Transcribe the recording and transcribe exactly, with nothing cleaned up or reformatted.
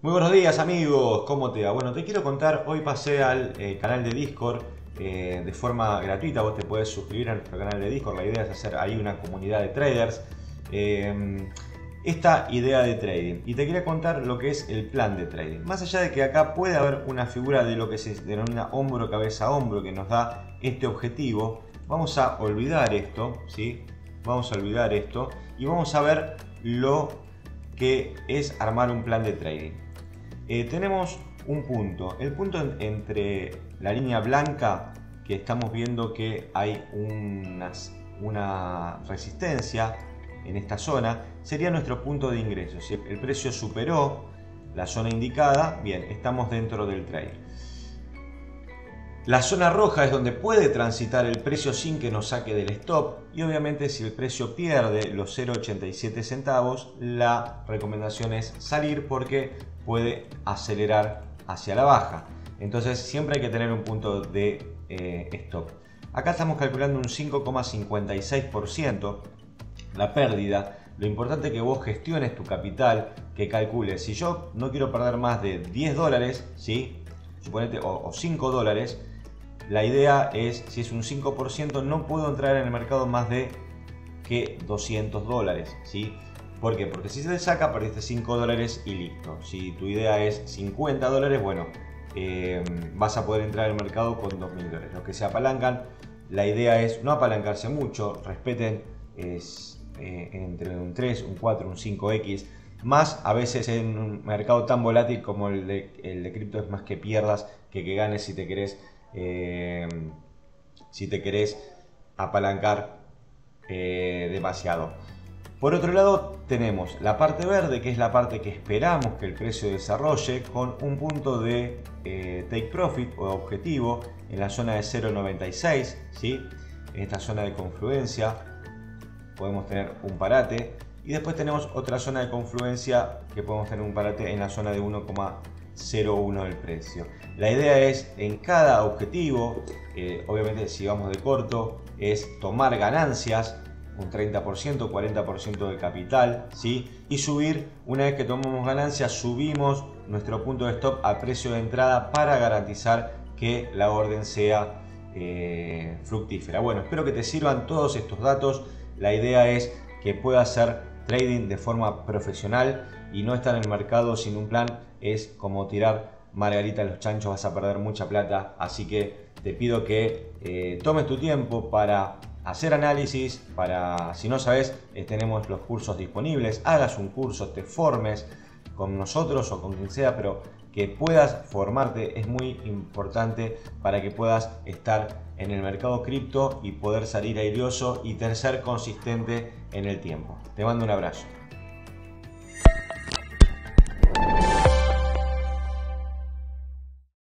Muy buenos días amigos, ¿cómo te va? Bueno, te quiero contar, hoy pasé al eh, canal de Discord eh, de forma gratuita. Vos te puedes suscribir a nuestro canal de Discord. La idea es hacer ahí una comunidad de traders. Eh, esta idea de trading, y te quería contar lo que es el plan de trading. Más allá de que acá puede haber una figura de lo que se denomina hombro, cabeza, hombro, que nos da este objetivo, vamos a olvidar esto, ¿sí? Vamos a olvidar esto y vamos a ver lo que es armar un plan de trading. Eh, tenemos un punto, el punto en, entre la línea blanca, que estamos viendo que hay unas, una resistencia en esta zona, sería nuestro punto de ingreso. Si el precio superó la zona indicada, bien, estamos dentro del trade. La zona roja es donde puede transitar el precio sin que nos saque del stop, y obviamente si el precio pierde los cero coma ochenta y siete centavos, la recomendación es salir porque puede acelerar hacia la baja. Entonces siempre hay que tener un punto de eh, stop. Acá estamos calculando un cinco coma cincuenta y seis por ciento la pérdida. Lo importante es que vos gestiones tu capital, que calcules. Si yo no quiero perder más de diez dólares, ¿sí? Suponete, o, o cinco dólares, la idea es, si es un cinco por ciento, no puedo entrar en el mercado más de que doscientos dólares, ¿sí? ¿Por qué? Porque si se te saca, perdiste cinco dólares y listo. Si tu idea es cincuenta dólares, bueno, eh, vas a poder entrar al mercado con dos mil dólares. Los que se apalancan, la idea es no apalancarse mucho, respeten es, eh, entre un tres, un cuatro, un cinco equis. Más a veces en un mercado tan volátil como el de, el de cripto, es más que pierdas que que ganes si te querés, eh, si te querés apalancar eh, demasiado. Por otro lado tenemos la parte verde, que es la parte que esperamos que el precio desarrolle, con un punto de eh, take profit o objetivo en la zona de cero coma noventa y seis, ¿sí? En esta zona de confluencia podemos tener un parate, y después tenemos otra zona de confluencia que podemos tener un parate en la zona de uno coma cero uno del precio. La idea es, en cada objetivo, eh, obviamente si vamos de corto, es tomar ganancias, un treinta por ciento, cuarenta por ciento de capital, ¿sí? Y subir. Una vez que tomamos ganancias, subimos nuestro punto de stop a precio de entrada para garantizar que la orden sea eh, fructífera. Bueno, espero que te sirvan todos estos datos. La idea es que puedas hacer trading de forma profesional y no estar en el mercado sin un plan. Es como tirar margarita a los chanchos, vas a perder mucha plata. Así que te pido que eh, tomes tu tiempo para hacer análisis. Para, si no sabes, eh, tenemos los cursos disponibles. Hagas un curso, te formes con nosotros o con quien sea, pero que puedas formarte es muy importante para que puedas estar en el mercado cripto y poder salir airoso y ser consistente en el tiempo. Te mando un abrazo.